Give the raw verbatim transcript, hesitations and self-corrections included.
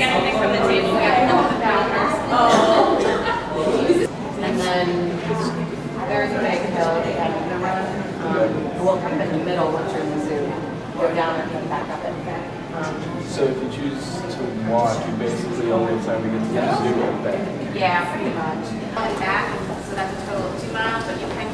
anything from the table. We got no the counters. Oh. And then there's a big hill at the end of the run. Um, we'll come in the middle once you're in the zoo. Go down and come back up it. Um, so if you choose to walk, you basically only have time to get to the zoo and back. Yeah, pretty much. Back, so that's a total of two miles, but you can